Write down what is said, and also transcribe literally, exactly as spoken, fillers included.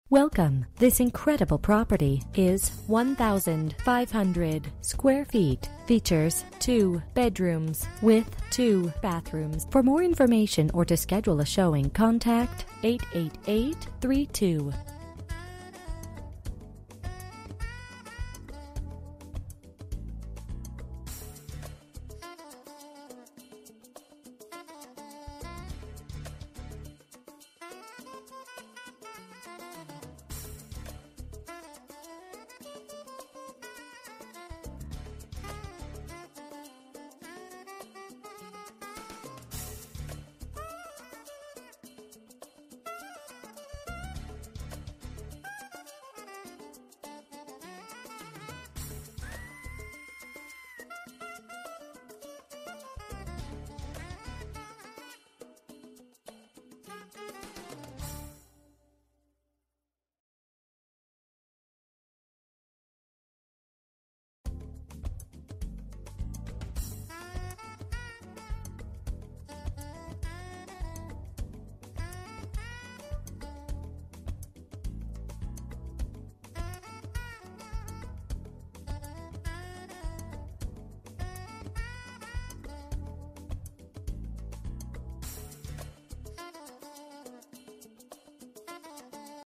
Welcome. This incredible property is one thousand five hundred square feet. Features two bedrooms with two bathrooms. For more information or to schedule a showing, contact eight eight eight, three two